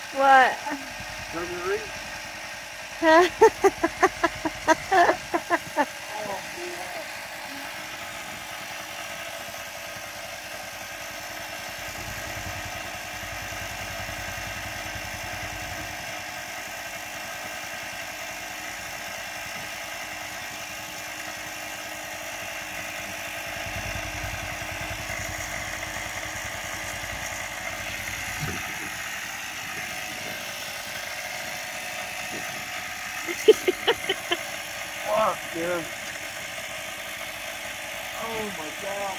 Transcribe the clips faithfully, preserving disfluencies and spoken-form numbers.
What? Doesn't read. Oh, yeah. Fuck, man. Oh my god.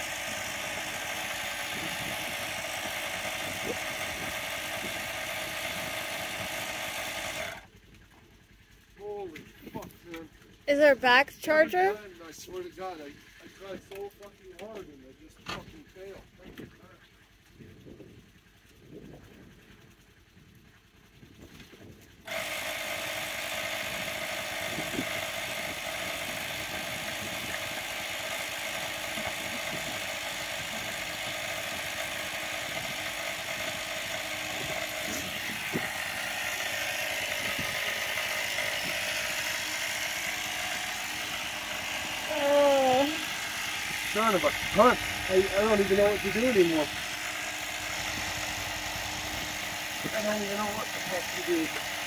Holy fuck, man. Is there a back charger? Every time, I swear to God, I, I try so fucking hard and I just fucking fail. Every time. Oh. Son of a cunt. I, I don't even know what to do anymore. I don't even know what the fuck to do.